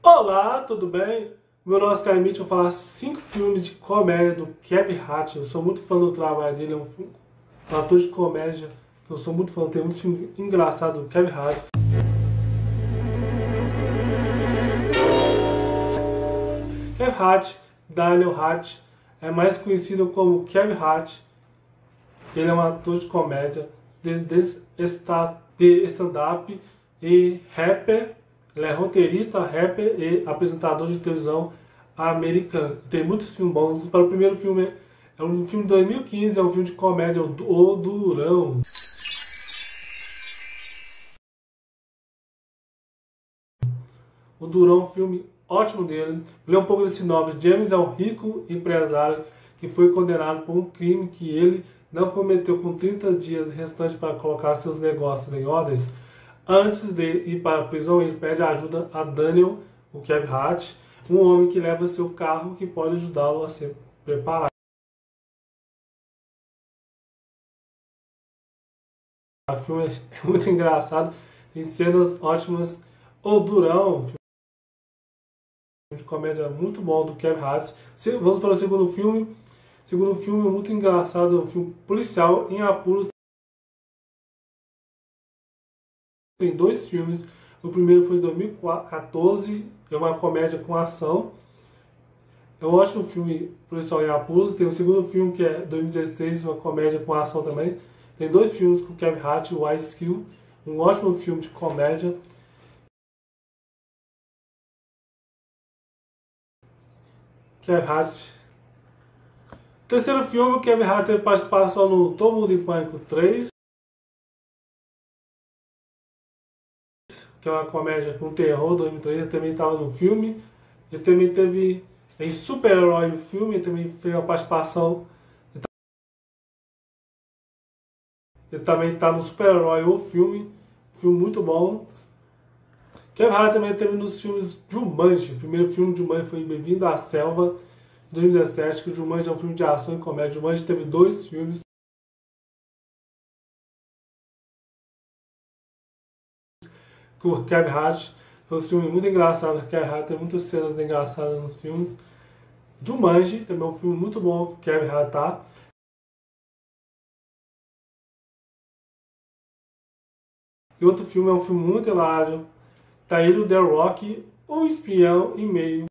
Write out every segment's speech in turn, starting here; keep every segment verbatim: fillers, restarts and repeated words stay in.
Olá, tudo bem? Meu nome é Oscar Mitch, eu vou falar cinco filmes de comédia do Kevin Hart. Eu sou muito fã do trabalho dele, é um, fi- um ator de comédia. Eu sou muito fã, tem muitos filmes engraçados do Kevin Hart. Kevin Hart, Daniel Hart, é mais conhecido como Kevin Hart. Ele é um ator de comédia, de, de, esta- de stand-up e rapper. Ele é roteirista, rapper e apresentador de televisão americano. Tem muitos filmes bons. Para o primeiro filme, é um filme de dois mil e quinze, é um filme de comédia, O Du- O Durão. O Durão é um filme ótimo dele. Lê um pouco desse sinopse. James é um rico empresário que foi condenado por um crime que ele não cometeu, com trinta dias restantes para colocar seus negócios em ordens. Antes de ir para a prisão, ele pede ajuda a Daniel, o Kevin Hart, um homem que leva seu carro que pode ajudá-lo a se preparar. O filme é muito engraçado, tem cenas ótimas. O Durão, de comédia muito bom do Kevin Hart. Se- Vamos para o segundo filme. O segundo filme é muito engraçado, é um filme policial em apuros. Tem dois filmes. O primeiro foi em dois mil e quatorze, é uma comédia com ação. É um ótimo filme policial em apuros. Tem o segundo filme que é dois mil e dezesseis, uma comédia com ação também. Tem dois filmes com o Kevin Hart e o Ice Cube, um ótimo filme de comédia. Kevin Hart. Terceiro filme, o Kevin Hart teve participação no Todo Mundo em Pânico três. Que é uma comédia com terror, dois mil e três, ele também estava no filme. Ele também teve em Super-Herói o filme, ele também fez uma participação. Ele também está no Super-Herói o filme, um filme muito bom. Kevin Hart também teve nos filmes Jumanji. O primeiro filme de Jumanji foi Bem-vindo à Selva, de dois mil e dezessete, que o Jumanji é um filme de ação e comédia. Jumanji teve dois filmes com o Kevin Hart. Foi um filme muito engraçado. O Kevin Hart tem muitas cenas engraçadas nos filmes. Jumanji também é um filme muito bom que o Kevin Hart tá. E outro filme é um filme muito hilário. Tá ele, o The Rock, um espião e meio.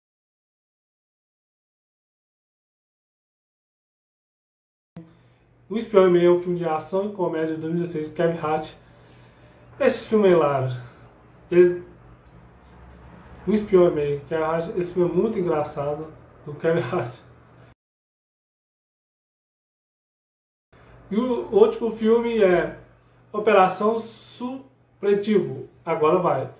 O Espião e Meio é um filme de ação e comédia de dois mil e dezesseis, Kevin Hart. Esse filme é hilário. Ele, o Espião e Meio, Kevin Hart, esse filme é muito engraçado, do Kevin Hart. E o último filme é Operação Supletivo. Agora vai.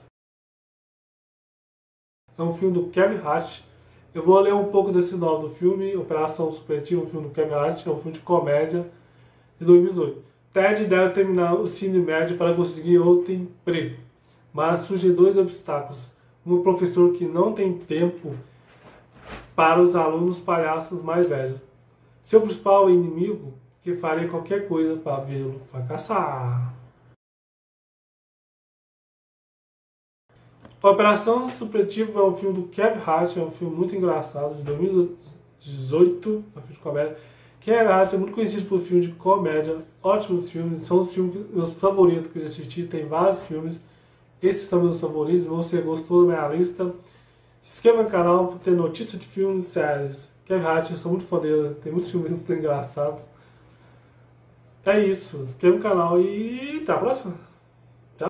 É um filme do Kevin Hart. Eu vou ler um pouco desse nome do filme. Operação Supletivo, um filme do Kevin Hart. É um filme de comédia de dois mil e dezoito. Ted deve terminar o ensino médio para conseguir outro emprego, mas surgem dois obstáculos. Um professor que não tem tempo para os alunos palhaços mais velhos. Seu principal inimigo, que faria qualquer coisa para vê-lo fracassar. Operação Supletivo é um filme do Kevin Hart, é um filme muito engraçado, de dois mil e dezoito, é um filme de comédia. Kevin Hart é muito conhecido por filmes de comédia, ótimos filmes, são os filmes meus favoritos que eu já assisti, tem vários filmes. Esses são meus favoritos, se você gostou da minha lista, se inscreva no canal para ter notícias de filmes e séries. Kevin Hart, eu sou muito fã dele, tem muitos filmes muito engraçados. É isso, se inscreva no canal e até a próxima!